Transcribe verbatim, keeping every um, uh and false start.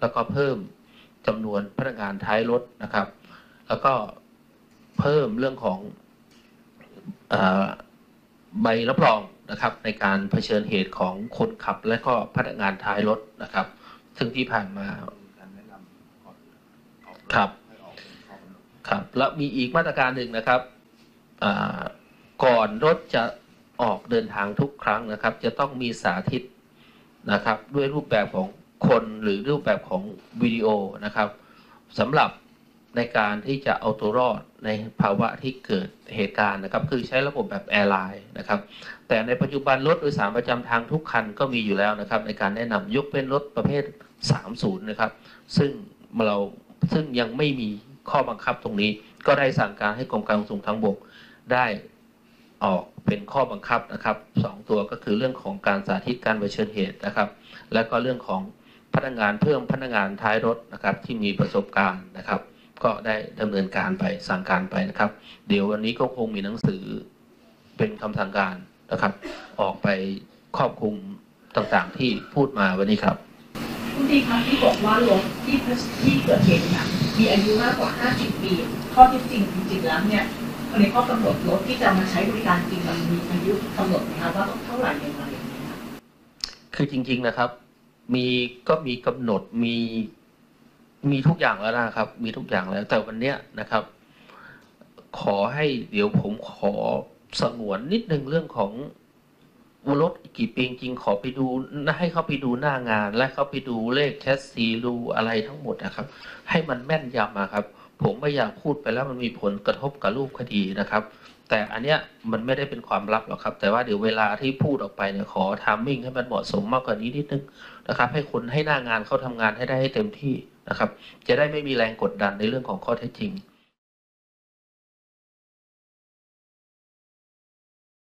แล้วก็เพิ่มจำนวนพนักงานท้ายรถนะครับแล้วก็เพิ่มเรื่องของใบรับรองนะครับในการเผชิญเหตุของคนขับและก็พนักงานท้ายรถนะครับซึ่งที่ผ่านมาครับครับแล้วมีอีกมาตรการหนึ่งนะครับก่อนรถจะออกเดินทางทุกครั้งนะครับจะต้องมีสาธิตนะครับด้วยรูปแบบของคนหรือรูปแบบของวิดีโอนะครับสำหรับในการที่จะเอาตัวรอดในภาวะที่เกิดเหตุการณ์นะครับคือใช้ระบบแบบแอร์ไลน์นะครับแต่ในปัจจุบันรถโดยสารประจำทางทุกคันก็มีอยู่แล้วนะครับในการแนะนำยกเป็นรถประเภทสามสิบนะครับซึ่งเราซึ่งยังไม่มีข้อบังคับตรงนี้ก็ได้สั่งการให้กรมการขนส่งทางบกได้ออกเป็นข้อบังคับนะครับสองตัวก็คือเรื่องของการสาธิตการเผชิญเหตุนะครับและก็เรื่องของพนักงานเพิ่มพนักงานท้ายรถนะครับที่มีประสบการณ์นะครับก็ได้ดำเนินการไปสั่งการไปนะครับเดี๋ยววันนี้ก็คงมีหนังสือเป็นคำสั่งการนะครับออกไปครอบคลุมต่างๆที่พูดมาวันนี้ครับคุณดีครับที่บอกว่ารถที่ที่เกิดเหตุเนี่ยมีอายุมากกว่าห้าสิบปีข้อที่จริงจริงๆแล้วเนี่ยในข้อกำหนดรถที่จะมาใช้บริการจริงมันมีอายุกำหนดไหมครับว่าต้องเท่าไหร่ยังไงคือจริงๆนะครับมีก็มีกำหนดมีมีทุกอย่างแล้วนะครับมีทุกอย่างแล้วแต่วันนี้นะครับขอให้เดี๋ยวผมขอสงวนนิดนึงเรื่องของรถกี่ปีจริงขอไปดูให้เขาไปดูหน้างานและเขาไปดูเลขแชสซีดูอะไรทั้งหมดนะครับให้มันแม่นยำนะครับผมไม่อยากพูดไปแล้วมันมีผลกระทบกับรูปคดีนะครับแต่อันเนี้ยมันไม่ได้เป็นความลับหรอกครับแต่ว่าเดี๋ยวเวลาที่พูดออกไปเนี่ยขอทามมิ่งให้มันเหมาะสมมากกว่านี้นิดนึงนะครับให้คนให้หน้างานเขาทำงานให้ได้ให้เต็มที่นะครับจะได้ไม่มีแรงกดดันในเรื่องของข้อเท็จจริง